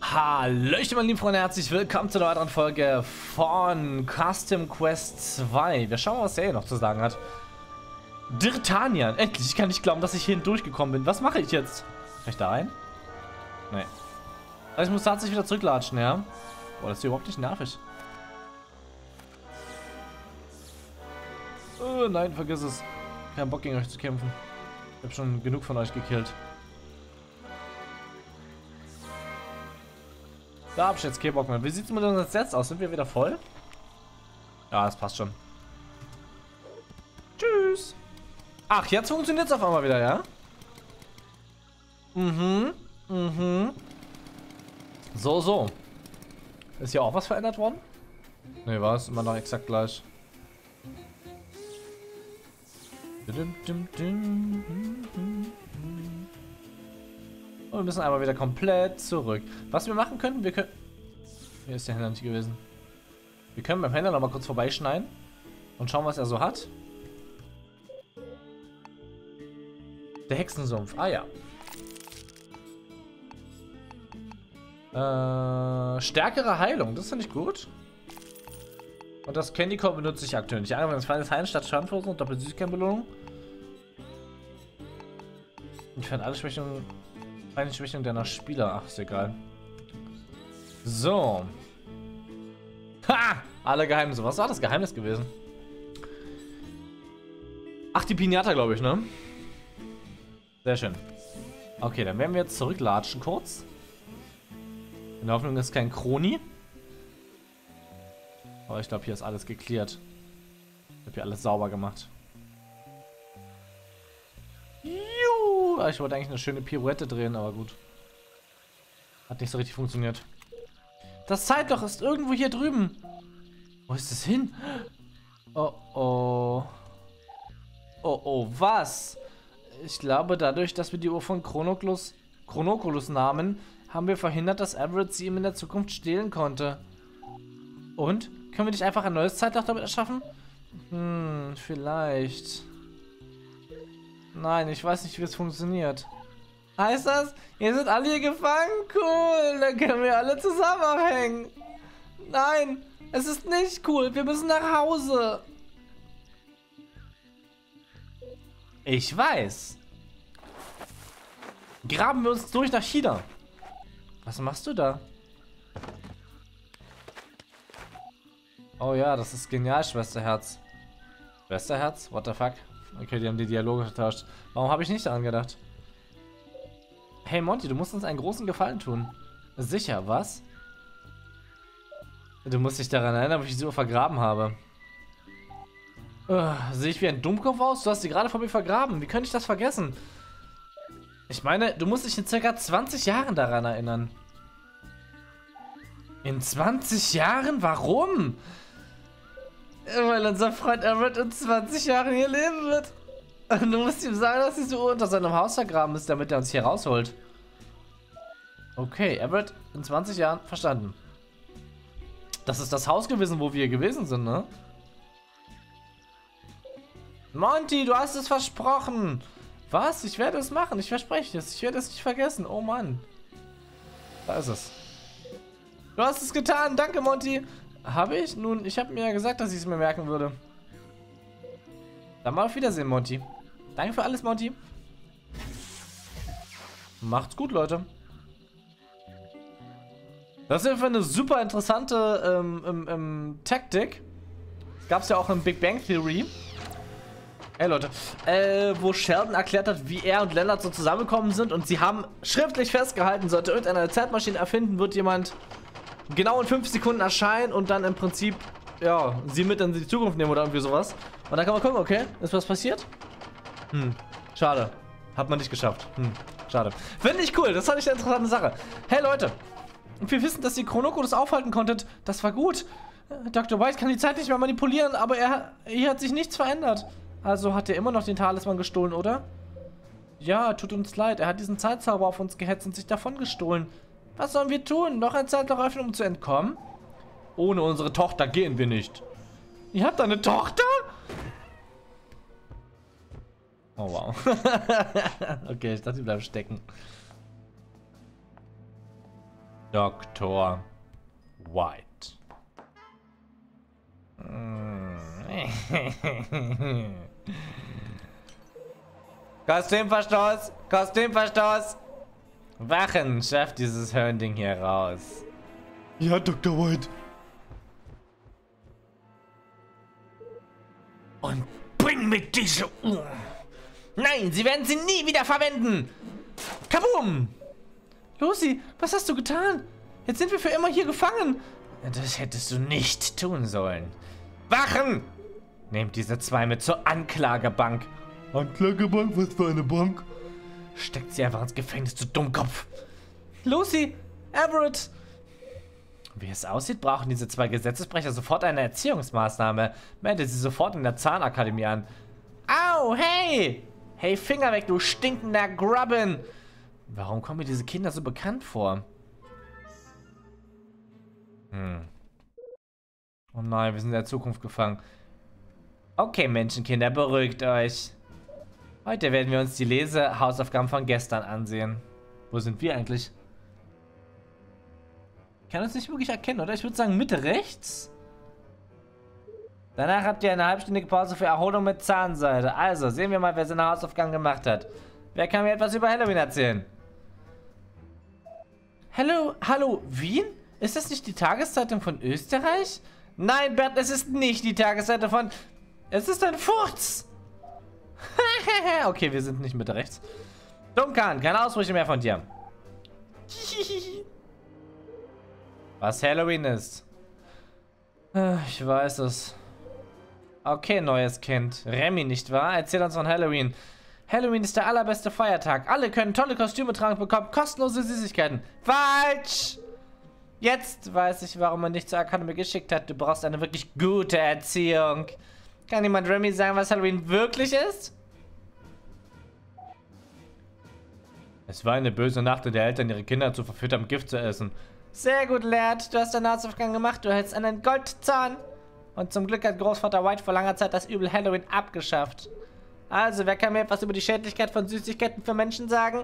Hallöchen meine lieben Freunde, herzlich willkommen zu einer weiteren Folge von Custom Quest 2. Wir schauen mal, was der hier noch zu sagen hat. Dirtanian, endlich, ich kann nicht glauben, dass ich hier hindurchgekommen bin. Was mache ich jetzt? Kann ich da rein? Nee. Also ich muss tatsächlich wieder zurücklatschen, ja? Boah, das ist hier überhaupt nicht nervig. Oh nein, vergiss es. Kein Bock gegen euch zu kämpfen. Ich habe schon genug von euch gekillt. Da hab ich jetzt keinen Bock mehr. Wie sieht's mit uns jetzt aus? Sind wir wieder voll? Ja, das passt schon. Tschüss. Ach, jetzt funktioniert's auf einmal wieder, ja? So. Ist hier auch was verändert worden? Ne, war es immer noch exakt gleich. Und wir müssen einmal wieder komplett zurück. Was wir machen könnten, wir können... Hier ist der Händler nicht gewesen. Wir können beim Händler noch mal kurz vorbeischneiden und schauen, was er so hat. Der Hexensumpf. Ah ja. Stärkere Heilung. Das finde ich gut. Und das Candy Core benutze ich aktuell nicht. Einfach das feines Heilen statt Schadenverursachen und doppelt Süßigkeitenbelohnung. Entfernt alle Schwächungen. Eine Schwächung deiner Spieler. Ach, ist egal. So. Ha! Alle Geheimnisse. Was war das Geheimnis gewesen? Ach, die Pinata, glaube ich, ne? Sehr schön. Okay, dann werden wir jetzt zurücklatschen kurz. In der Hoffnung, das ist kein Kroni. Aber ich glaube, hier ist alles geklärt. Ich habe hier alles sauber gemacht. Ich wollte eigentlich eine schöne Pirouette drehen, aber gut. Hat nicht so richtig funktioniert. Das Zeitloch ist irgendwo hier drüben. Wo ist es hin? Oh, oh. Oh, oh, was? Ich glaube, dadurch, dass wir die Uhr von Chronoculus nahmen, haben wir verhindert, dass Everett sie ihm in der Zukunft stehlen konnte. Und? Können wir nicht einfach ein neues Zeitloch damit erschaffen? Vielleicht... Nein, ich weiß nicht, wie es funktioniert. Heißt das, ihr seid alle hier gefangen? Cool, dann können wir alle zusammen abhängen. Nein, es ist nicht cool. Wir müssen nach Hause. Ich weiß. Graben wir uns durch nach China. Was machst du da? Oh ja, das ist genial, Schwesterherz. Schwesterherz? What the fuck? Okay, die haben die Dialoge vertauscht. Warum habe ich nicht daran gedacht? Hey Monty, du musst uns einen großen Gefallen tun. Sicher, was? Du musst dich daran erinnern, wie ich sie so vergraben habe. Sehe ich wie ein Dummkopf aus? Du hast sie gerade vor mir vergraben. Wie könnte ich das vergessen? Ich meine, du musst dich in circa 20 Jahren daran erinnern. In 20 Jahren? Warum? Weil unser Freund Everett in 20 Jahren hier leben wird. Und du musst ihm sagen, dass diese Uhr unter seinem Haus vergraben ist, damit er uns hier rausholt. Okay, Everett in 20 Jahren, verstanden. Das ist das Haus gewesen, wo wir gewesen sind, ne? Monty, du hast es versprochen. Was? Ich werde es machen, ich verspreche es. Ich werde es nicht vergessen. Oh Mann. Da ist es. Du hast es getan, danke Monty. Habe ich? Nun, ich habe mir ja gesagt, dass ich es mir merken würde. Dann mal auf Wiedersehen, Monty. Danke für alles, Monty. Macht's gut, Leute. Das ist einfach eine super interessante Taktik. Gab es ja auch in Big Bang Theory. Hey Leute, wo Sheldon erklärt hat, wie er und Leonard so zusammengekommen sind und sie haben schriftlich festgehalten, sollte irgendeine Zeitmaschine erfinden, wird jemand genau in 5 Sekunden erscheinen und dann im Prinzip, ja, sie mit in die Zukunft nehmen oder irgendwie sowas. Und dann kann man gucken, okay, ist was passiert? Schade. Hat man nicht geschafft. Schade. Finde ich cool, das fand ich eine interessante Sache. Hey Leute, wir wissen, dass ihr Chronoculus aufhalten konntet. Das war gut. Dr. White kann die Zeit nicht mehr manipulieren, aber hier hat sich nichts verändert. Also hat er immer noch den Talisman gestohlen, oder? Ja, tut uns leid, er hat diesen Zeitzauber auf uns gehetzt und sich davon gestohlen. Was sollen wir tun? Noch ein Zeitloch öffnen, um zu entkommen? Ohne unsere Tochter gehen wir nicht. Ihr habt eine Tochter? Oh, wow. Okay, ich dachte, die bleiben stecken. Dr. White. Kostümverstoß! Kostümverstoß! Wachen, schafft dieses Hörnding hier raus. Ja, Dr. White. Und bring mit diese Uhr. Nein, sie werden sie nie wieder verwenden. Kaboom! Lucy, was hast du getan? Jetzt sind wir für immer hier gefangen. Das hättest du nicht tun sollen. Wachen! Nehmt diese zwei mit zur Anklagebank. Anklagebank? Was für eine Bank? Steckt sie einfach ins Gefängnis, du Dummkopf. Lucy, Everett. Wie es aussieht, brauchen diese zwei Gesetzesbrecher sofort eine Erziehungsmaßnahme. Melde sie sofort in der Zahnakademie an. Au, hey! Hey, Finger weg, du stinkender Grubbin! Warum kommen mir diese Kinder so bekannt vor? Oh nein, wir sind in der Zukunft gefangen. Okay, Menschenkinder, beruhigt euch. Heute werden wir uns die Lesehausaufgaben von gestern ansehen. Wo sind wir eigentlich? Ich kann uns nicht wirklich erkennen, oder? Ich würde sagen Mitte rechts. Danach habt ihr eine halbstündige Pause für Erholung mit Zahnseide. Also, sehen wir mal, wer seine Hausaufgaben gemacht hat. Wer kann mir etwas über Halloween erzählen? Hallo, Wien? Ist das nicht die Tageszeitung von Österreich? Nein, Bert, es ist nicht die Tageszeitung von... Es ist ein Furz! Okay, wir sind nicht Mitte rechts. Duncan, keine Ausbrüche mehr von dir. Was Halloween ist. Ich weiß es. Okay, neues Kind. Remy, nicht wahr? Erzähl uns von Halloween. Halloween ist der allerbeste Feiertag. Alle können tolle Kostüme tragen und bekommen kostenlose Süßigkeiten. Falsch! Jetzt weiß ich, warum man dich zur Akademie geschickt hat. Du brauchst eine wirklich gute Erziehung. Kann jemand Remy sagen, was Halloween wirklich ist? Es war eine böse Nacht, in der Eltern ihre Kinder dazu verführt haben, Gift zu essen. Sehr gut, Laird. Du hast deine Hausaufgaben gemacht. Du hältst einen Goldzahn. Und zum Glück hat Großvater White vor langer Zeit das Übel Halloween abgeschafft. Also, wer kann mir etwas über die Schädlichkeit von Süßigkeiten für Menschen sagen?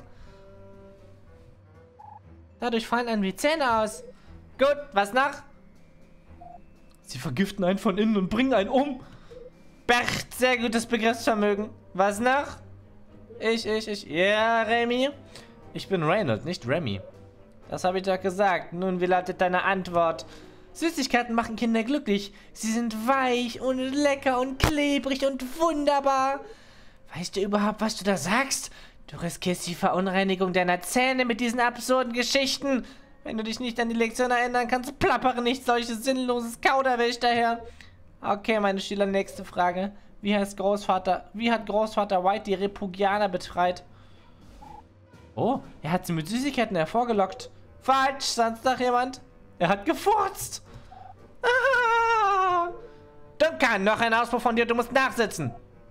Dadurch fallen einem die Zähne aus. Gut, was nach? Sie vergiften einen von innen und bringen einen um. Bert, sehr gutes Begriffsvermögen. Was nach? Ich. Ja, Remy? Ich bin Reynold, nicht Remy. Das habe ich doch gesagt. Nun, wie lautet deine Antwort? Süßigkeiten machen Kinder glücklich. Sie sind weich und lecker und klebrig und wunderbar. Weißt du überhaupt, was du da sagst? Du riskierst die Verunreinigung deiner Zähne mit diesen absurden Geschichten. Wenn du dich nicht an die Lektion erinnern kannst, plappere nicht solches sinnloses Kauderwelsch daher. Okay, meine Schüler, nächste Frage. Wie hat Großvater White die Repugianer befreit? Oh, er hat sie mit Süßigkeiten hervorgelockt. Falsch, sonst noch jemand? Er hat gefurzt. Ah! Duncan, noch ein Ausbruch von dir, du musst nachsitzen.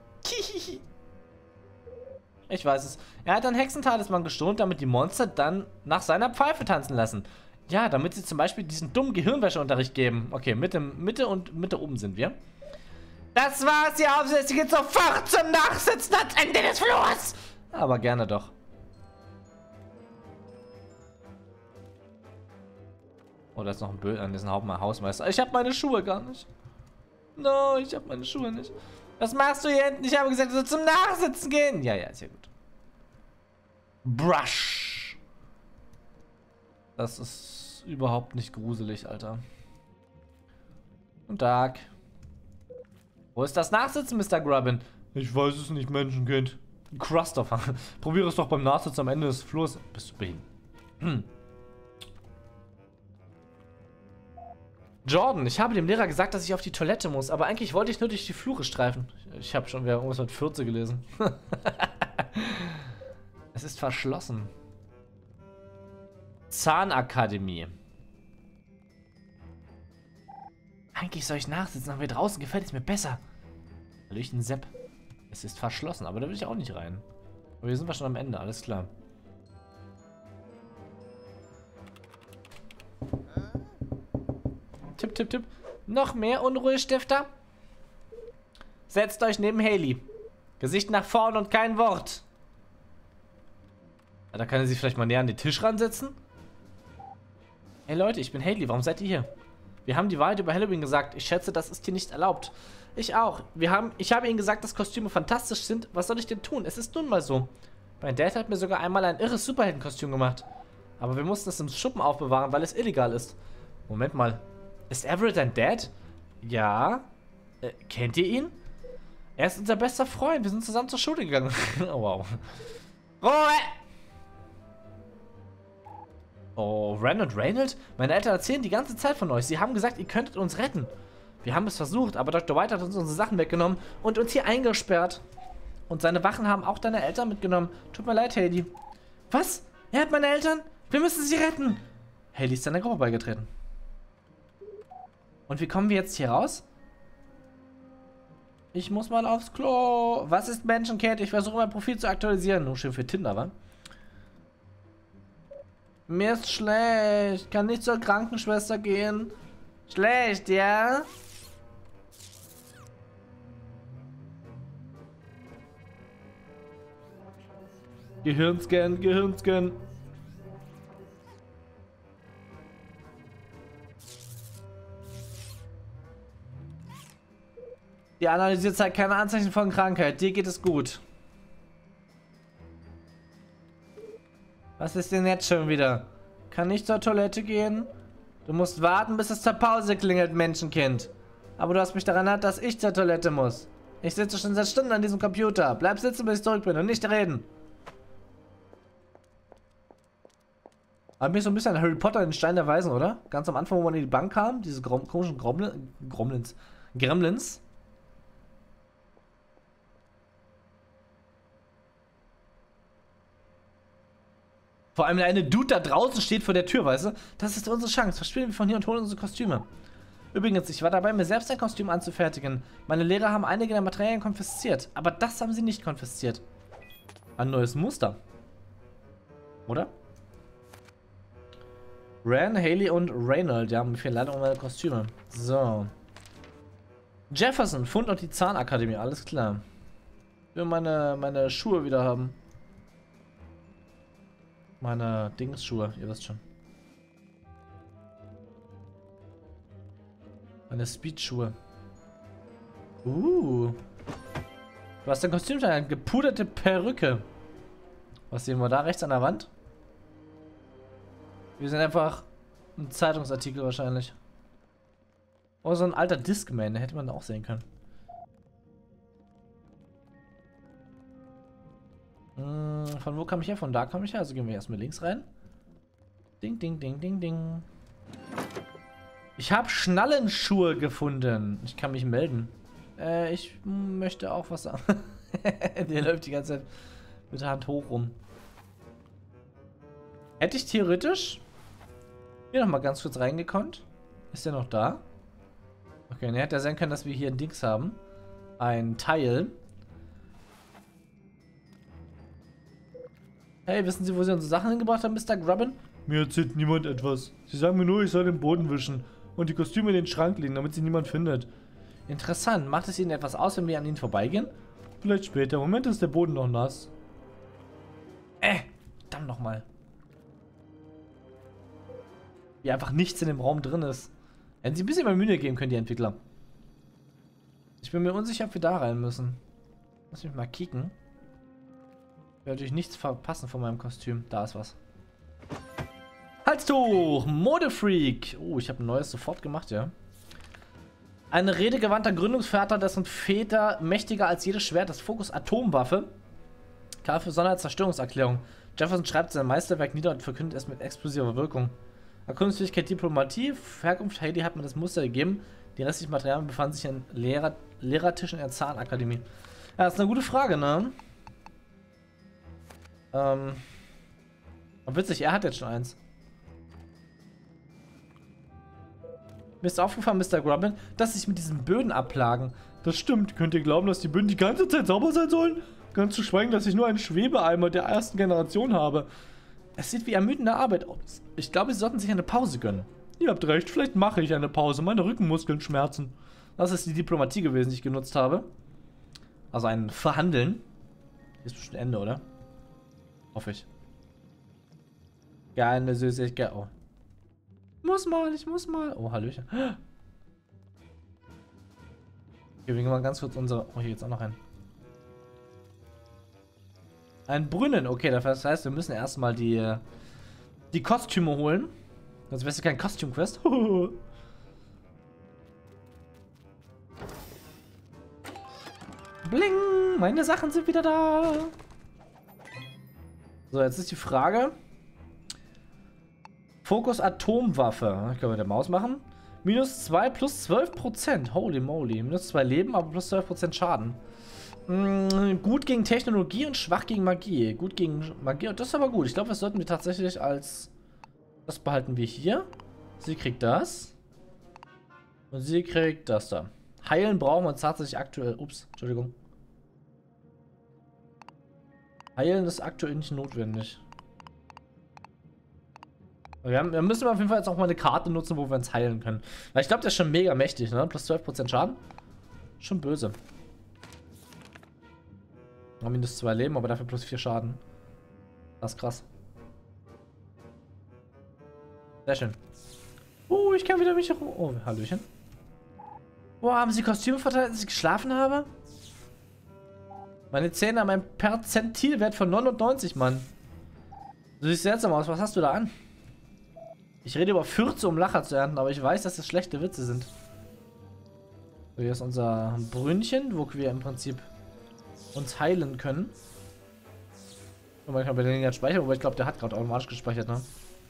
Ich weiß es. Er hat einen Hexentalisman gestohlen, damit die Monster dann nach seiner Pfeife tanzen lassen. Ja, damit sie zum Beispiel diesen dummen Gehirnwäscheunterricht geben. Okay, Mitte oben sind wir. Das war's, ihr Aufsätze. Geht sofort zum Nachsitzen ans Ende des Flurs. Aber gerne doch. Oh, da ist noch ein Bild an diesen Hausmeister. Ich habe meine Schuhe gar nicht. No, ich habe meine Schuhe nicht. Was machst du hier hinten? Ich habe gesagt, du sollst zum Nachsitzen gehen. Ja, ist ja gut. Brush. Das ist überhaupt nicht gruselig, Alter. Guten Tag. Wo ist das Nachsitzen, Mr. Grubbin? Ich weiß es nicht, Menschenkind. Christopher. Probiere es doch beim Nachsitzen am Ende des Flurs. Bist du behindert? Jordan, ich habe dem Lehrer gesagt, dass ich auf die Toilette muss, aber eigentlich wollte ich nur durch die Flure streifen. Ich habe schon wieder irgendwas mit 14 gelesen. Es ist verschlossen. Zahnakademie. Eigentlich soll ich nachsitzen, aber hier draußen gefällt es mir besser. Hallöchen, Sepp. Es ist verschlossen, aber da will ich auch nicht rein. Aber hier sind wir schon am Ende, alles klar. Tipp, tipp, tipp. Noch mehr Unruhestifter? Setzt euch neben Haley. Gesicht nach vorn und kein Wort. Ja, da kann er sich vielleicht mal näher an den Tisch ransetzen. Hey Leute, ich bin Hailey, warum seid ihr hier? Wir haben die Wahrheit über Halloween gesagt. Ich schätze, das ist hier nicht erlaubt. Ich auch. Ich habe ihnen gesagt, dass Kostüme fantastisch sind. Was soll ich denn tun? Es ist nun mal so. Mein Dad hat mir sogar einmal ein irres Superheldenkostüm gemacht. Aber wir mussten es im Schuppen aufbewahren, weil es illegal ist. Moment mal. Ist Everett dein Dad? Ja. Kennt ihr ihn? Er ist unser bester Freund. Wir sind zusammen zur Schule gegangen. Oh, wow. Ruhe! Oh, Ren und Reynold? Meine Eltern erzählen die ganze Zeit von euch. Sie haben gesagt, ihr könntet uns retten. Wir haben es versucht, aber Dr. White hat uns unsere Sachen weggenommen und uns hier eingesperrt. Und seine Wachen haben auch deine Eltern mitgenommen. Tut mir leid, Hailey. Was? Er hat meine Eltern? Wir müssen sie retten. Hailey ist deiner Gruppe beigetreten. Und wie kommen wir jetzt hier raus? Ich muss mal aufs Klo. Was ist Menschenkind? Ich versuche mein Profil zu aktualisieren. Nur schön für Tinder, wa? Mir ist schlecht. Kann nicht zur Krankenschwester gehen. Schlecht, ja? Gehirnscan, Gehirnscan. Die Analyse zeigt keine Anzeichen von Krankheit. Dir geht es gut. Was ist denn jetzt schon wieder? Kann ich zur Toilette gehen? Du musst warten, bis es zur Pause klingelt, Menschenkind. Aber du hast mich daran erinnert, dass ich zur Toilette muss. Ich sitze schon seit Stunden an diesem Computer. Bleib sitzen, bis ich zurück bin und nicht reden. Hat mich so ein bisschen an Harry Potter in den Stein der Weisen, oder? Ganz am Anfang, wo man in die Bank kam, diese komischen Gremlins. Vor allem der eine Dude da draußen steht vor der Tür, weißt du? Das ist unsere Chance. Verschwinden wir von hier und holen unsere Kostüme. Übrigens, ich war dabei, mir selbst ein Kostüm anzufertigen. Meine Lehrer haben einige der Materialien konfisziert. Aber das haben sie nicht konfisziert. Ein neues Muster. Oder? Ren, Hailey und Reynold. Ja, mir fehlen leider meine Kostüme. So. Jefferson, Fund und die Zahnakademie. Alles klar. Ich will meine Schuhe wieder haben. Meine Dingsschuhe, ihr wisst schon. Meine Speedschuhe. Du hast ein Kostüm, eine gepuderte Perücke. Was sehen wir da rechts an der Wand? Wir sind einfach ein Zeitungsartikel wahrscheinlich. Oh, so ein alter Discman, den hätte man auch sehen können. Von wo kam ich her? Von da kam ich her. Also gehen wir erstmal links rein. Ding, ding, ding, ding, ding. Ich habe Schnallenschuhe gefunden. Ich kann mich melden. Ich möchte auch was sagen. Der läuft die ganze Zeit mit der Hand hoch rum. Hätte ich theoretisch hier nochmal ganz kurz reingekonnt. Ist der noch da? Okay, ne, hätte ja sein können, dass wir hier ein Dings haben. Ein Teil. Hey, wissen Sie, wo Sie unsere Sachen hingebracht haben, Mr. Grubbin? Mir erzählt niemand etwas. Sie sagen mir nur, ich soll den Boden wischen und die Kostüme in den Schrank legen, damit sie niemand findet. Interessant. Macht es Ihnen etwas aus, wenn wir an Ihnen vorbeigehen? Vielleicht später. Im Moment ist der Boden noch nass. Dann nochmal. Wie einfach nichts in dem Raum drin ist. Hätten Sie ein bisschen mehr Mühe geben können, die Entwickler. Ich bin mir unsicher, ob wir da rein müssen. Lass mich mal kicken. Ich werde natürlich nichts verpassen von meinem Kostüm. Da ist was. Halstuch! Modefreak! Oh, ich habe ein neues sofort gemacht, ja. Ein redegewandter Gründungsvater, dessen Väter mächtiger als jedes Schwert, das Fokus Atomwaffe. Klar für Sonderzerstörungserklärung. Jefferson schreibt sein Meisterwerk nieder und verkündet es mit explosiver Wirkung. Erkundungsfähigkeit Diplomatie. Herkunft Hailey hat mir das Muster gegeben. Die restlichen Materialien befanden sich in Lehrertischen in der Zahnakademie. Ja, das ist eine gute Frage, ne? Witzig, er hat jetzt schon eins. Mir ist aufgefallen, Mr. Grubbin, dass sich mit diesen Böden abplagen. Das stimmt. Könnt ihr glauben, dass die Böden die ganze Zeit sauber sein sollen? Ganz zu schweigen, dass ich nur einen Schwebeeimer der ersten Generation habe. Es sieht wie ermüdende Arbeit aus. Ich glaube, Sie sollten sich eine Pause gönnen. Ihr habt recht, vielleicht mache ich eine Pause. Meine Rückenmuskeln schmerzen. Das ist die Diplomatie gewesen, die ich genutzt habe. Also ein Verhandeln. Hier ist bestimmt Ende, oder? Hoffe ich. Keine Süßigkeit. Oh. Ich muss mal. Oh, Hallöchen. Okay, wir gehen mal ganz kurz unsere... Oh, hier geht's auch noch ein. Ein Brunnen. Okay, das heißt, wir müssen erstmal die Kostüme holen. Sonst wärst du kein Kostüm-Quest. Bling! Meine Sachen sind wieder da. So, jetzt ist die Frage. Fokus Atomwaffe. Ich kann mit der Maus machen. Minus 2 plus 12%. Holy moly. Minus 2 Leben, aber plus 12% Schaden. Gut gegen Technologie und schwach gegen Magie. Gut gegen Magie. Das ist aber gut. Ich glaube, das sollten wir tatsächlich als... Das behalten wir hier. Sie kriegt das. Und sie kriegt das da. Heilen brauchen wir tatsächlich aktuell... Ups, Entschuldigung. Heilen ist aktuell nicht notwendig. Wir müssen auf jeden Fall jetzt auch mal eine Karte nutzen, wo wir uns heilen können. Weil ich glaube, der ist schon mega mächtig, ne? Plus 12% Schaden. Schon böse. Minus 2 Leben, aber dafür plus 4 Schaden. Das ist krass. Sehr schön. Ich kann wieder mich herum. Oh, Hallöchen. Boah, haben sie Kostüme verteilt, als ich geschlafen habe? Meine Zähne haben einen Perzentilwert von 99, Mann. Du siehst seltsam aus. Was hast du da an? Ich rede über Fürze, um Lacher zu ernten, aber ich weiß, dass das schlechte Witze sind. So, hier ist unser Brünnchen, wo wir im Prinzip uns heilen können. Und manchmal bei den speichern, wobei ich glaube, der hat gerade automatisch gespeichert, ne?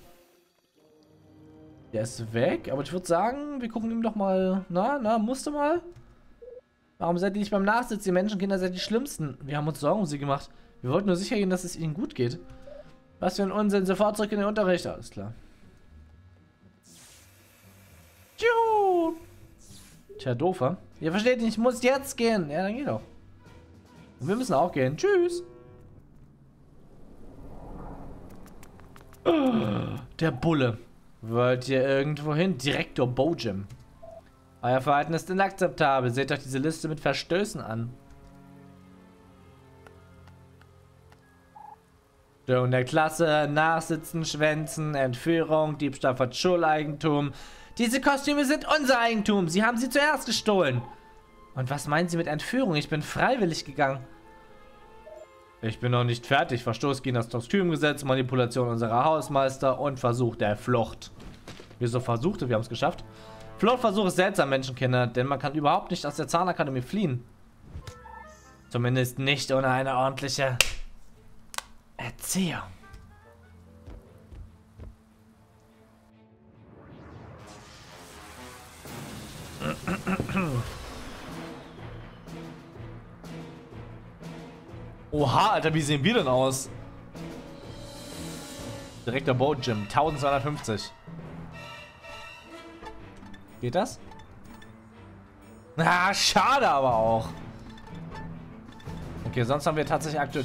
Der ist weg, aber ich würde sagen, wir gucken ihm doch mal. Musste mal. Warum seid ihr nicht beim Nachsitz? Die Menschenkinder seid die Schlimmsten. Wir haben uns Sorgen um sie gemacht. Wir wollten nur sicher gehen, dass es ihnen gut geht. Was für ein Unsinn. Sofort zurück in den Unterricht. Alles klar. Tschuh. Tja, doofer. Ihr versteht nicht, ich muss jetzt gehen. Ja, dann geh doch. Und wir müssen auch gehen. Tschüss. Der Bulle. Wollt ihr irgendwo hin? Direktor Bojim. Euer Verhalten ist inakzeptabel. Seht euch diese Liste mit Verstößen an. Störung der Klasse, Nachsitzen, Schwänzen, Entführung, Diebstahl von Schuleigentum. Diese Kostüme sind unser Eigentum. Sie haben sie zuerst gestohlen. Und was meinen Sie mit Entführung? Ich bin freiwillig gegangen. Ich bin noch nicht fertig. Verstoß gegen das Kostümgesetz, Manipulation unserer Hausmeister und Versuch der Flucht. Wieso versuchte? Wir haben es geschafft. Fluchtversuch ist seltsam, Menschenkinder, denn man kann überhaupt nicht aus der Zahnakademie fliehen. Zumindest nicht ohne eine ordentliche Erziehung. Oha, Alter, wie sehen wir denn aus? Direkter Bojim, 1250. Geht das? Ah, schade aber auch. Okay, sonst haben wir tatsächlich aktuell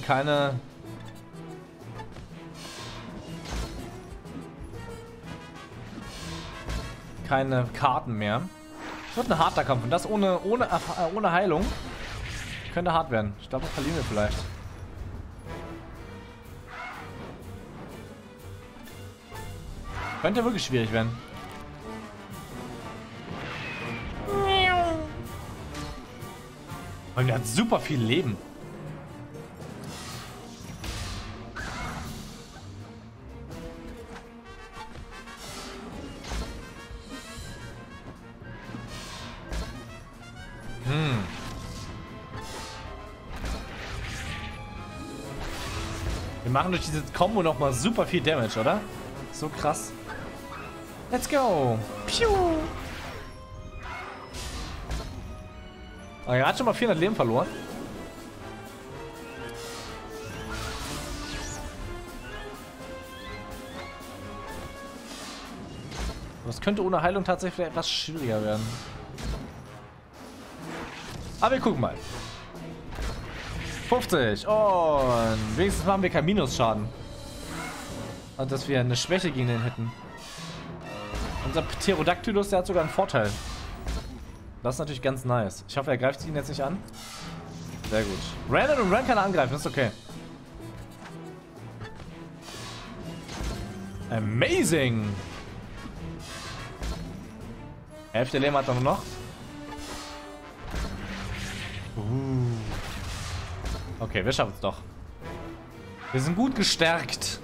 keine Karten mehr. Das wird ein harter Kampf und das ohne Heilung. Könnte hart werden. Ich glaube, das verlieren wir vielleicht. Könnte wirklich schwierig werden. Und er hat super viel Leben. Wir machen durch dieses Combo nochmal super viel Damage, oder? So krass. Let's go. Piu. Oh, er hat schon mal 400 Leben verloren. Das könnte ohne Heilung tatsächlich etwas schwieriger werden. Aber wir gucken mal. 50. Und wenigstens machen wir keinen Minusschaden. Und dass wir eine Schwäche gegen den hätten. Unser Pterodactylus, der hat sogar einen Vorteil. Das ist natürlich ganz nice. Ich hoffe, er greift ihn jetzt nicht an. Sehr gut. Ran und Ran kann er angreifen, ist okay. Amazing! Hälfte Leben hat er nur noch. Okay, wir schaffen es doch. Wir sind gut gestärkt.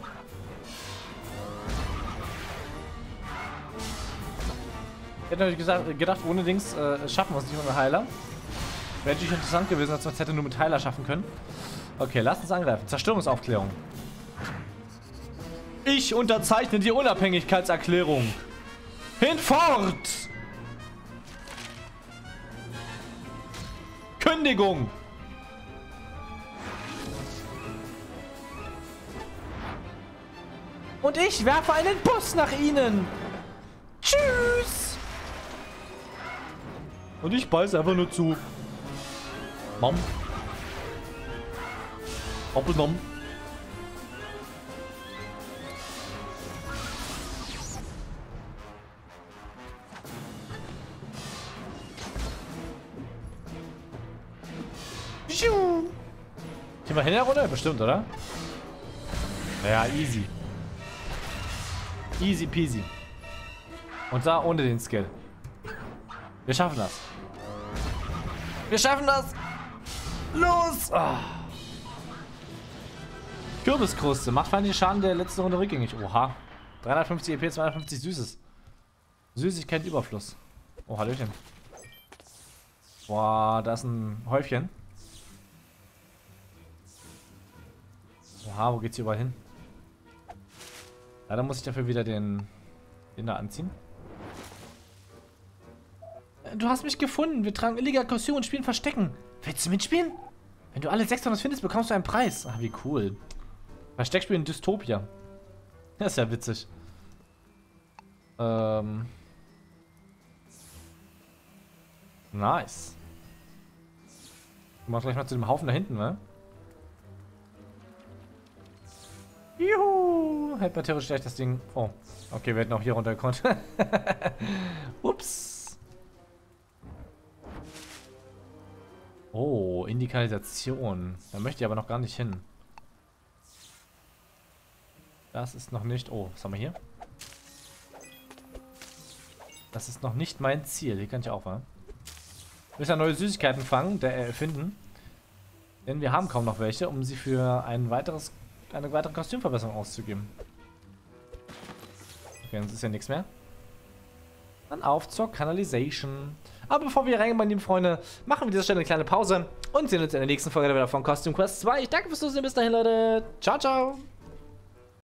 Ich hätte natürlich gedacht, ohne Dings schaffen wir es nicht ohne Heiler. Wäre natürlich interessant gewesen, als wir es hätte nur mit Heiler schaffen können. Okay, lasst uns angreifen. Zerstörungsaufklärung. Ich unterzeichne die Unabhängigkeitserklärung. Hinfort! Kündigung! Und ich werfe einen Bus nach ihnen! Tschüss! Und ich beiß einfach nur zu. Mom. Hoppelnom. Gehen wir hin der Runde? Bestimmt, oder? Ja, easy. Easy peasy. Und da ohne den Skill. Wir schaffen das. Wir schaffen das. Los! Oh. Kürbiskruste. Macht feindlichen Schaden der letzten Runde rückgängig. Oha. 350 EP, 250 Süßes. Süßigkeit Überfluss. Oh, Hallöchen. Boah, da ist ein Häufchen. Oha, wo geht's hier überall hin? Leider muss ich dafür wieder den da anziehen. Du hast mich gefunden. Wir tragen illegale Kostüme und spielen Verstecken. Willst du mitspielen? Wenn du alle 600 findest, bekommst du einen Preis. Ah, wie cool. Versteckspiel in Dystopia. Das ist ja witzig. Nice. Ich mach gleich mal zu dem Haufen da hinten, ne? Juhu! Hätte man theoretisch gleich das Ding... Oh. Okay, wir hätten auch hier runter gekonnt. Ups. Oh, Indikalisation. Da möchte ich aber noch gar nicht hin. Das ist noch nicht... Oh, was haben wir hier? Das ist noch nicht mein Ziel. Hier kann ich auch, wa? Wir müssen ja neue Süßigkeiten fangen, erfinden. Denn wir haben kaum noch welche, um sie für eine weitere Kostümverbesserung auszugeben. Okay, sonst ist ja nichts mehr. Dann auf zur Canalization. Aber bevor wir reingehen, meine lieben Freunde, machen wir an dieser Stelle eine kleine Pause und sehen uns in der nächsten Folge wieder von Costume Quest 2. Ich danke fürs Zusehen, bis dahin, Leute. Ciao, ciao.